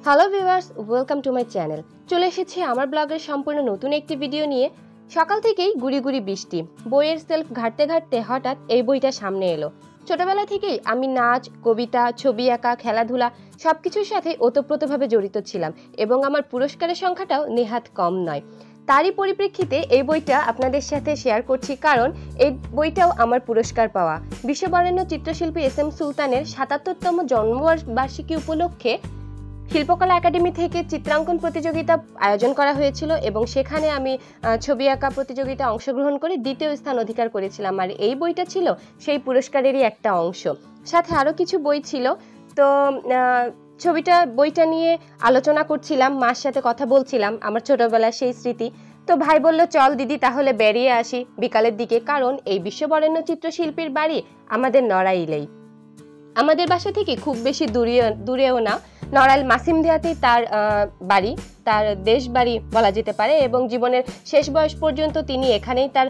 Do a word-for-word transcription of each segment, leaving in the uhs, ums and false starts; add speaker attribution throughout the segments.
Speaker 1: Hello viewers, welcome to my channel. চলে এসেছি আমার ব্লগের সম্পূর্ণ নতুন একটি ভিডিও নিয়ে। সকাল থেকেই গুড়ি গুড়ি বৃষ্টি, বইয়ের সেলফ ঘাঁটতে ঘাঁটতে হঠাৎ এই বইটা সামনে এলো। ছোটবেলা থেকেই আমি নাচ, কবিতা, ছবি আঁকা, খেলাধুলা সবকিছুর সাথে ওতপ্রোতভাবে জড়িত ছিলাম এবং আমার পুরস্কারের সংখ্যাটাও নেহাত কম নয়। তারই পরিপ্রেক্ষিতে এই বইটা আপনাদের সাথে শেয়ার করছি, কারণ এই বইটাও আমার পুরস্কার পাওয়া। বিশ্ববরেণ্য চিত্রশিল্পী এস এম সুলতানের সাতাত্তরতম জন্মবার্ষিকী উপলক্ষে শিল্পকলা একাডেমি থেকে চিত্রাঙ্কন প্রতিযোগিতা আয়োজন করা হয়েছিল এবং সেখানে আমি ছবি আঁকা প্রতিযোগিতায় অংশগ্রহণ করে দ্বিতীয় স্থান অধিকার করেছিলাম। আর এই বইটা ছিল সেই পুরস্কারেরই একটা অংশ। সাথে আরও কিছু বই ছিল। তো ছবিটা বইটা নিয়ে আলোচনা করছিলাম, মার সাথে কথা বলছিলাম, আমার ছোটবেলার সেই স্মৃতি। তো ভাই বলল, চল দিদি তাহলে বেরিয়ে আসি বিকালের দিকে, কারণ এই বিশ্ববরেণ্য চিত্রশিল্পীর বাড়ি আমাদের নড়াইলেই। আমাদের বাসা থেকে খুব বেশি দূরে দূরেও না, নড়াইল মাসিমদিয়াতেই তার বাড়ি, তার দেশ বাড়ি বলা যেতে পারে, এবং জীবনের শেষ বয়স পর্যন্ত তিনি এখানেই তার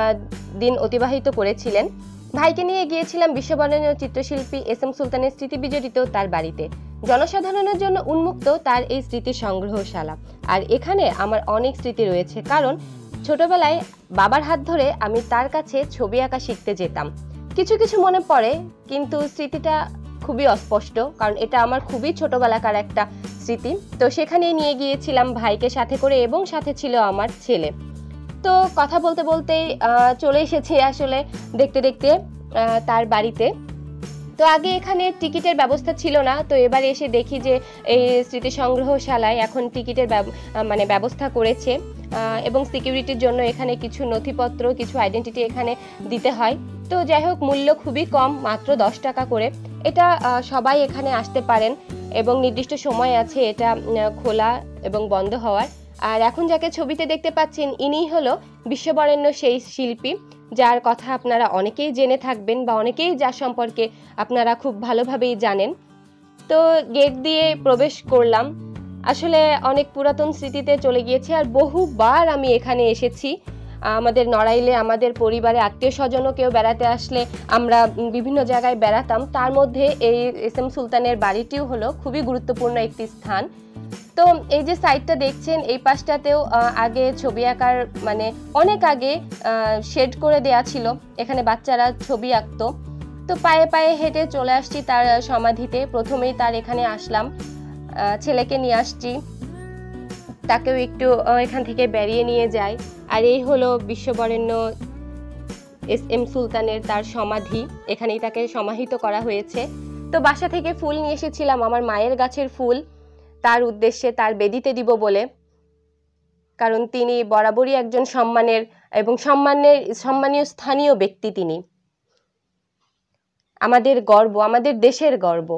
Speaker 1: দিন অতিবাহিত করেছিলেন। ভাইকে নিয়ে গিয়েছিলাম বিশ্ববরেণ্য চিত্রশিল্পী এস এম সুলতানের স্মৃতি বিজড়িত তার বাড়িতে। জনসাধারণের জন্য উন্মুক্ত তার এই স্মৃতি সংগ্রহশালা। আর এখানে আমার অনেক স্মৃতি রয়েছে, কারণ ছোটবেলায় বাবার হাত ধরে আমি তার কাছে ছবি আঁকা শিখতে যেতাম। কিছু কিছু মনে পড়ে, কিন্তু স্মৃতিটা খুবই অস্পষ্ট, কারণ এটা আমার খুবই ছোটবেলাকার একটা স্মৃতি। তো সেখানেই নিয়ে গিয়েছিলাম ভাইকে সাথে করে, এবং সাথে ছিল আমার ছেলে। তো কথা বলতে বলতেই চলে এসেছি আসলে দেখতে দেখতে তার বাড়িতে। তো আগে এখানে টিকিটের ব্যবস্থা ছিল না, তো এবারে এসে দেখি যে এই স্মৃতি সংগ্রহশালায় এখন টিকিটের মানে ব্যবস্থা করেছে, এবং সিকিউরিটির জন্য এখানে কিছু নথিপত্র, কিছু আইডেন্টিটি এখানে দিতে হয়। তো যাই হোক, মূল্য খুবই কম, মাত্র দশ টাকা করে। এটা সবাই এখানে আসতে পারেন এবং নির্দিষ্ট সময় আছে এটা খোলা এবং বন্ধ হওয়ার। আর এখন যাকে ছবিতে দেখতে পাচ্ছেন, ইনিই হলো বিশ্ববরেণ্য সেই শিল্পী, যার কথা আপনারা অনেকেই জেনে থাকবেন বা অনেকেই যার সম্পর্কে আপনারা খুব ভালোভাবেই জানেন। তো গেট দিয়ে প্রবেশ করলাম, আসলে অনেক পুরাতন স্মৃতিতে চলে গিয়েছি। আর বহুবার আমি এখানে এসেছি। আমাদের নড়াইলে আমাদের পরিবারে আত্মীয় স্বজনও কেউ বেড়াতে আসলে আমরা বিভিন্ন জায়গায় বেড়াতাম, তার মধ্যে এই এস এম সুলতানের বাড়িটিও হলো খুবই গুরুত্বপূর্ণ একটি স্থান। তো এই যে সাইডটা দেখছেন, এই পাশটাতেও আগে ছবি আঁকার মানে অনেক আগে শেড করে দেয়া ছিল, এখানে বাচ্চারা ছবি আঁকতো। তো পায়ে পায়ে হেঁটে চলে আসছি তার সমাধিতে। প্রথমেই তার এখানে আসলাম, ছেলেকে নিয়ে আসছি, তাকেও একটু এখান থেকে বেরিয়ে নিয়ে যায়। আর এই হলো বিশ্ববরেণ্য এস এম সুলতানের তার সমাধি, এখানেই তাকে সমাহিত করা হয়েছে। তো বাসা থেকে ফুল নিয়ে এসেছিলাম, আমার মায়ের গাছের ফুল, তার উদ্দেশ্যে তার বেদিতে দিব বলে, কারণ তিনি বরাবরই একজন সম্মানের এবং সম্মানের সম্মানীয় স্থানীয় ব্যক্তি। তিনি আমাদের গর্ব, আমাদের দেশের গর্ব।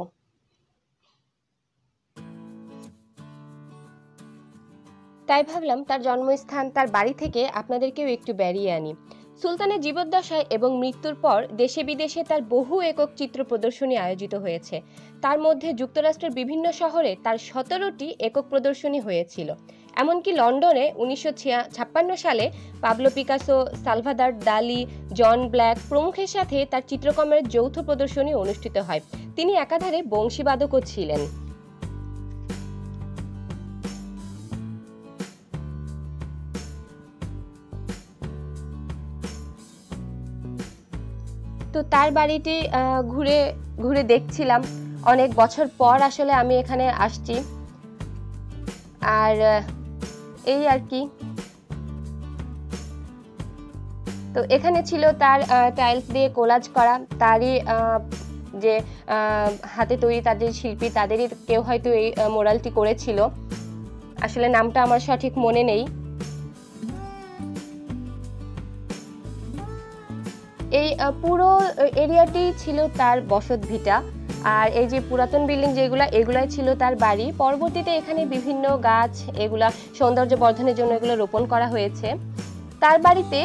Speaker 1: তাই ভাবলাম তার জন্মস্থান, তার বাড়ি থেকে আপনাদেরকেও একটু বেরিয়ে আনি। সুলতানের জীবদ্দশায় এবং মৃত্যুর পর দেশে বিদেশে তার বহু একক চিত্র প্রদর্শনী আয়োজিত হয়েছে। তার মধ্যে যুক্তরাষ্ট্রের বিভিন্ন শহরে তার সতেরোটি একক প্রদর্শনী হয়েছিল। এমনকি লন্ডনে উনিশশো ছাপ্পান্ন সালে পাবলো পিকাসো, সালভাদর দালি, জন ব্ল্যাক প্রমুখের সাথে তার চিত্রকর্মের যৌথ প্রদর্শনী অনুষ্ঠিত হয়। তিনি একাধারে বংশীবাদকও ছিলেন। তো তার বাড়িটি ঘুরে ঘুরে দেখছিলাম, অনেক বছর পর আসলে আমি এখানে আসছি। আর এই আর কি। তো এখানে ছিল তার টাইলস দিয়ে কোলাজ করা, তারই যে হাতে তৈরি তাদের শিল্পী, তাদেরই কেউ হয়তো এই মোরালটি করেছিল, আসলে নামটা আমার সঠিক মনে নেই। এই পুরো এরিয়াটি ছিল তার বসত ভিটা। আর এই যে পুরাতন বিল্ডিং যেগুলো, এগুলাই ছিল তার বাড়ি। পরবর্তীতে এখানে বিভিন্ন গাছ, এগুলা সৌন্দর্য বর্ধনের জন্য এগুলো রোপণ করা হয়েছে। তার বাড়িতে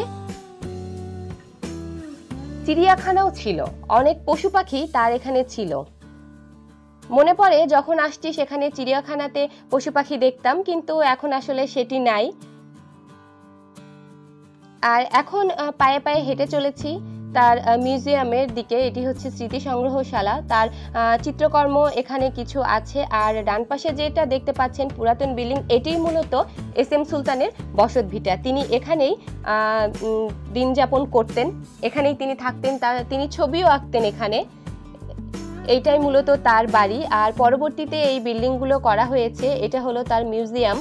Speaker 1: চিড়িয়াখানাও ছিল, অনেক পশু পাখি তার এখানে ছিল। মনে পড়ে যখন আসছি সেখানে চিড়িয়াখানাতে পশু পাখি দেখতাম, কিন্তু এখন আসলে সেটি নাই। আর এখন পায়ে পায়ে হেঁটে চলেছি তার মিউজিয়ামের দিকে। এটি হচ্ছে স্মৃতি সংগ্রহশালা, তার চিত্রকর্ম এখানে কিছু আছে। আর ডান পাশে যেটা দেখতে পাচ্ছেন পুরাতন বিল্ডিং, এটি মূলত এস এম সুলতানের বসত ভিটা। তিনি এখানেই দিন যাপন করতেন, এখানেই তিনি থাকতেন, তার তিনি ছবিও আঁকতেন এখানে। এইটাই মূলত তার বাড়ি। আর পরবর্তীতে এই বিল্ডিংগুলো করা হয়েছে, এটা হলো তার মিউজিয়াম।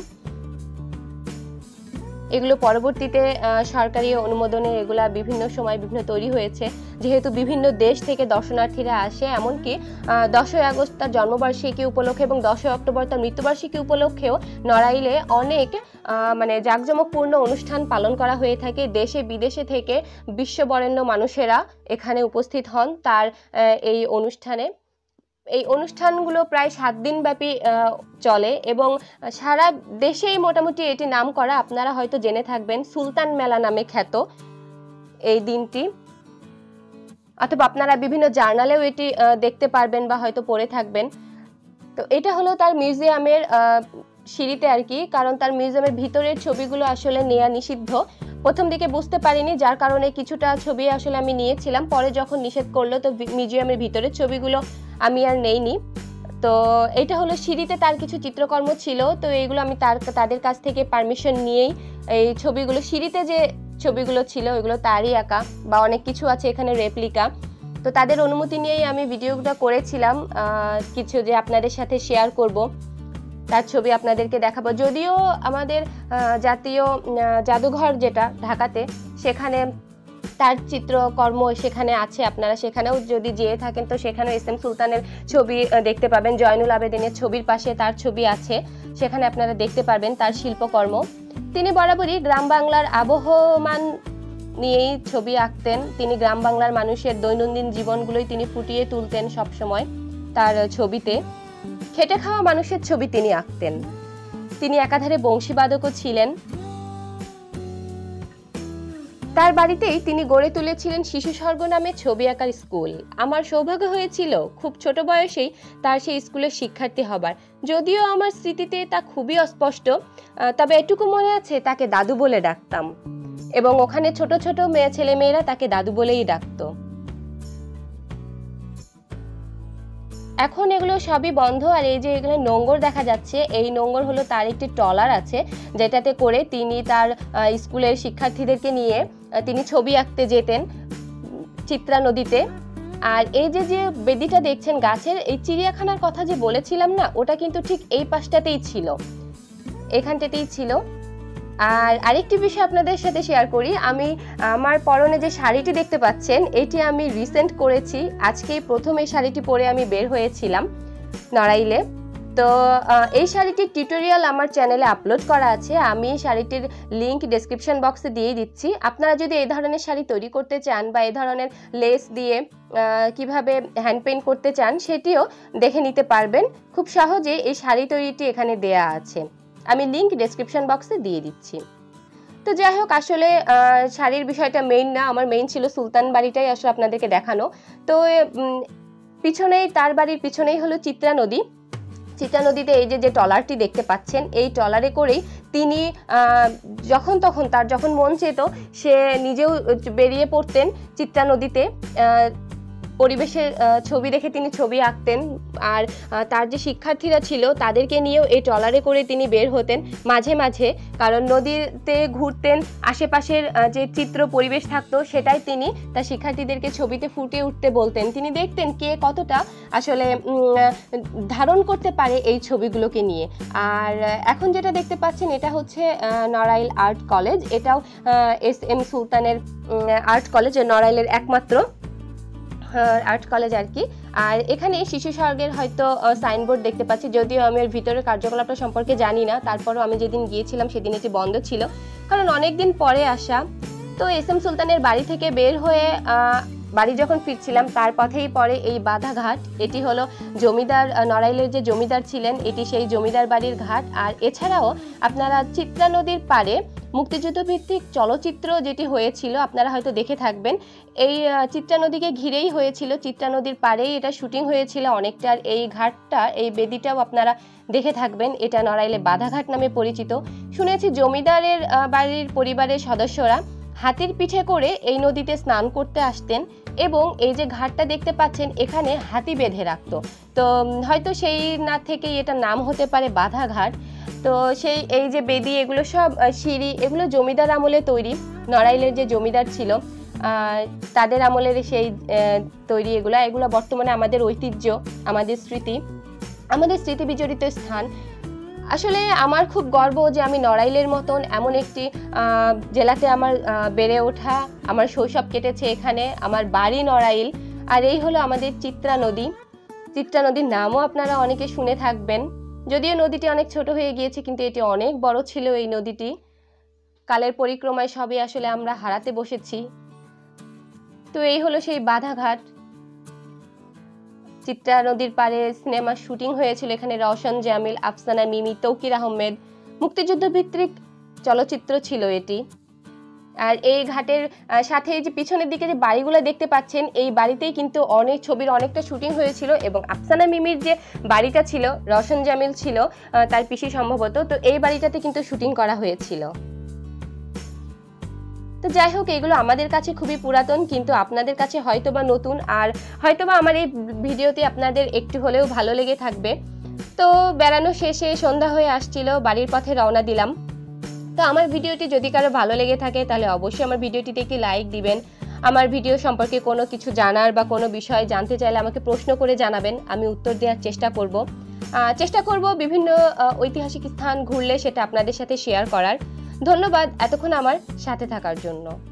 Speaker 1: এগুলো পরবর্তীতে সরকারি অনুমোদনে এগুলা বিভিন্ন সময় বিভিন্ন তৈরি হয়েছে, যেহেতু বিভিন্ন দেশ থেকে দর্শনার্থীরা আসে। এমনকি দশই আগস্ট তার জন্মবার্ষিকী উপলক্ষে এবং দশই অক্টোবর তার মৃত্যুবার্ষিকী উপলক্ষেও নড়াইলে অনেক মানে জাঁকজমকপূর্ণ অনুষ্ঠান পালন করা হয়ে থাকে। দেশে বিদেশে থেকে বিশ্ববরেণ্য মানুষেরা এখানে উপস্থিত হন তার এই অনুষ্ঠানে। এই অনুষ্ঠানগুলো প্রায় সাত দিন ব্যাপী চলে এবং সারা দেশেই মোটামুটি এটি নাম করা। আপনারা হয়তো জেনে থাকবেন সুলতান মেলা নামে খ্যাত এই দিনটি, অথবা আপনারা বিভিন্ন জার্নালেও এটি দেখতে পারবেন বা হয়তো পড়ে থাকবেন। তো এটা হলো তার মিউজিয়ামের সিঁড়িতে আর কি, কারণ তার মিউজিয়ামের ভিতরের ছবিগুলো আসলে নেওয়া নিষিদ্ধ। প্রথম দিকে বুঝতে পারিনি, যার কারণে কিছুটা ছবি আসলে আমি নিয়েছিলাম, পরে যখন নিষেধ করলো তো মিউজিয়ামের ভিতরের ছবিগুলো আমি আর নেইনি। তো এটা হলো সিঁড়িতে তার কিছু চিত্রকর্ম ছিল, তো এইগুলো আমি তার তাদের কাছ থেকে পারমিশন নিয়েই এই ছবিগুলো, সিঁড়িতে যে ছবিগুলো ছিল ওইগুলো তারই আঁকা, বা অনেক কিছু আছে এখানে রেপ্লিকা। তো তাদের অনুমতি নিয়েই আমি ভিডিওটা করেছিলাম কিছু, যে আপনাদের সাথে শেয়ার করব, তার ছবি আপনাদেরকে দেখাবো। যদিও আমাদের জাতীয় জাদুঘর যেটা ঢাকাতে, সেখানে তার চিত্রকর্ম সেখানে আছে, আপনারা সেখানেও যদি যেয়ে থাকেন তো সেখানেও এস এম সুলতানের ছবি দেখতে পাবেন। জয়নুল আবেদিনের ছবির পাশে তার ছবি আছে, সেখানে আপনারা দেখতে পারবেন তার শিল্পকর্ম। তিনি বরাবরই গ্রাম বাংলার আবহমান নিয়েই ছবি আঁকতেন। তিনি গ্রাম বাংলার মানুষের দৈনন্দিন জীবনগুলোই তিনি ফুটিয়ে তুলতেন সবসময় তার ছবিতে। খেটে খাওয়া মানুষের ছবি তিনি আঁকতেন। তিনি একাধারে বংশীবাদকও ছিলেন। তার বাড়িতেই তিনি গড়ে তুলেছিলেন শিশু স্বর্গ নামে ছবি আঁকার স্কুল। আমার সৌভাগ্য হয়েছিল খুব ছোট বয়সেই তার সেই স্কুলের শিক্ষার্থী হবার। যদিও আমার স্মৃতিতে তা খুবই অস্পষ্ট, তবে এটুকু মনে আছে তাকে দাদু বলে ডাকতাম এবং ওখানে ছোট ছোট মেয়ে ছেলে মেয়েরা তাকে দাদু বলেই ডাকতো। এখন এগুলো সবই বন্ধ। আর এই যে এখানে নোঙ্গর দেখা যাচ্ছে, এই নোঙ্গর হলো তার একটি ট্রলার আছে, যেটাতে করে তিনি তার স্কুলের শিক্ষার্থীদেরকে নিয়ে তিনি ছবি আঁকতে যেতেন চিত্রা নদীতে। আর এই যে যে বেদিটা দেখছেন গাছের, এই চিড়িয়াখানার কথা যে বলেছিলাম না, ওটা কিন্তু ঠিক এই পাশটাতেই ছিল, এখানটাতেই ছিল। আর আরেকটি বিষয় আপনাদের সাথে শেয়ার করি, আমি আমার পরনে যে শাড়িটি দেখতে পাচ্ছেন, এটি আমি রিসেন্ট করেছি। আজকেই প্রথম এই শাড়িটি পরে আমি বের হয়েছিলাম নড়াইলে। তো এই শাড়িটির টিউটোরিয়াল আমার চ্যানেলে আপলোড করা আছে, আমি শাড়িটির লিংক ডেসক্রিপশন বক্সে দিয়ে দিচ্ছি। আপনারা যদি এই ধরনের শাড়ি তৈরি করতে চান বা এই ধরনের লেস দিয়ে কিভাবে হ্যান্ড পেইন্ট করতে চান, সেটিও দেখে নিতে পারবেন। খুব সহজে এই শাড়ি তৈরিটি এখানে দেয়া আছে, আমি লিংক ডেসক্রিপশন বক্সে দিয়ে দিচ্ছি। তো যাই হোক, আসলে শাড়ির বিষয়টা মেইন না, আমার মেইন ছিল সুলতান বাড়িটাই আসলে আপনাদেরকে দেখানো। তো পিছনেই, তার বাড়ির পিছনেই হলো চিত্রা নদী। চিত্রা নদীতে এই যে যে ট্রলারটি দেখতে পাচ্ছেন, এই ট্রলারে করেই তিনি যখন তখন তার যখন মন চেত সে নিজেও বেরিয়ে পড়তেন চিত্রা নদীতে। পরিবেশের ছবি দেখে তিনি ছবি আঁকতেন। আর তার যে শিক্ষার্থীরা ছিল তাদেরকে নিয়েও এই ট্রলারে করে তিনি বের হতেন মাঝে মাঝে, কারণ নদীতে ঘুরতেন, আশেপাশের যে চিত্র পরিবেশ থাকতো সেটাই তিনি তার শিক্ষার্থীদেরকে ছবিতে ফুটিয়ে উঠতে বলতেন। তিনি দেখতেন কে কতটা আসলে ধারণ করতে পারে এই ছবিগুলোকে নিয়ে। আর এখন যেটা দেখতে পাচ্ছেন, এটা হচ্ছে নড়াইল আর্ট কলেজ। এটাও এস এম সুলতানের আর্ট কলেজ, নড়াইলের একমাত্র আর্ট কলেজ আর কি। আর এখানে শিশু স্বর্গের হয়তো সাইনবোর্ড দেখতে পাচ্ছি, যদিও আমি এর ভিতরের কার্যকলাপটা সম্পর্কে জানি না। তারপরও আমি যেদিন গিয়েছিলাম সেদিন এটি বন্ধ ছিল, কারণ অনেক দিন পরে আসা। তো এস এম সুলতানের বাড়ি থেকে বের হয়ে বাড়ি যখন ফিরছিলাম, তার পথেই পড়ে এই বাধাঘাট। এটি হলো জমিদার, নড়াইলের যে জমিদার ছিলেন, এটি সেই জমিদার বাড়ির ঘাট। আর এছাড়াও আপনারা চিত্রা নদীর পাড়ে মুক্তিযুদ্ধ ভিত্তিক চলচ্চিত্র যেটি হয়েছিল, আপনারা হয়তো দেখে থাকবেন। এই চিত্রা নদীকে ঘিরেই হয়েছিল, চিত্রা নদীর পাড়েই এটা শুটিং হয়েছিল অনেকটা। আর এই ঘাটটা, এই বেদিটাও আপনারা দেখে থাকবেন, এটা নড়াইলে বাধাঘাট নামে পরিচিত। শুনেছি জমিদারের বাড়ির পরিবারের সদস্যরা হাতির পিঠে করে এই নদীতে স্নান করতে আসতেন এবং এই যে ঘাটটা দেখতে পাচ্ছেন এখানে হাতি বেঁধে রাখতো। তো হয়তো সেই না থেকেই এটা নাম হতে পারে বাধা ঘাট। তো সেই এই যে বেদি এগুলো সব সিঁড়ি এগুলো জমিদার আমলে তৈরি, নড়াইলের যে জমিদার ছিল তাদের আমলের সেই তৈরি এগুলো এগুলো বর্তমানে আমাদের ঐতিহ্য, আমাদের স্মৃতি, আমাদের স্মৃতি বিজড়িত স্থান। আসলে আমার খুব গর্ব যে আমি নড়াইলের মতন এমন একটি জেলাতে আমার বেড়ে ওঠা, আমার শৈশব কেটেছে এখানে, আমার বাড়ি নড়াইল। আর এই হলো আমাদের চিত্রা নদী। চিত্রা নদীর নামও আপনারা অনেকে শুনে থাকবেন, যদিও নদীটি অনেক ছোট হয়ে গিয়েছে কিন্তু এটি অনেক বড় ছিল এই নদীটি। কালের পরিক্রমায় সবই আসলে আমরা হারাতে বসেছি। তো এই হলো সেই বাধাঘাট। চিত্রা নদীর পাড়ে সিনেমার শুটিং হয়েছিল এখানে। রওশন জামিল, আফসানা মিমি, তৌকির আহমেদ, মুক্তিযুদ্ধ ভিত্তিক চলচ্চিত্র ছিল এটি। আর এই ঘাটের সাথে এই যে পিছনের দিকে যে বাড়িগুলো দেখতে পাচ্ছেন এই বাড়িতেই কিন্তু অনেক ছবির অনেকটা শুটিং হয়েছিল এবং আফসানা মিমির যে বাড়িটা ছিল, রওশন জামিল ছিল তার পিসি সম্ভবত, তো এই বাড়িটাতে কিন্তু শুটিং করা হয়েছিল। তো যাই হোক, এগুলো আমাদের কাছে খুবই পুরাতন কিন্তু আপনাদের কাছে হয়তোবা নতুন, আর হয়তোবা আমার এই ভিডিওতে আপনাদের একটু হলেও ভালো লেগে থাকবে। তো বেড়ানো শেষে সন্ধ্যা হয়ে আসছিল, বাড়ির পথে রওনা দিলাম। তো আমার ভিডিওটি যদি কারো ভালো লেগে থাকে তাহলে অবশ্যই আমার ভিডিওটিতে একটি লাইক দিবেন। আমার ভিডিও সম্পর্কে কোনো কিছু জানার বা কোনো বিষয় জানতে চাইলে আমাকে প্রশ্ন করে জানাবেন, আমি উত্তর দেওয়ার চেষ্টা করব। চেষ্টা করব বিভিন্ন ঐতিহাসিক স্থান ঘুরলে সেটা আপনাদের সাথে শেয়ার করার। ধন্যবাদ এতক্ষণ আমার সাথে থাকার জন্য।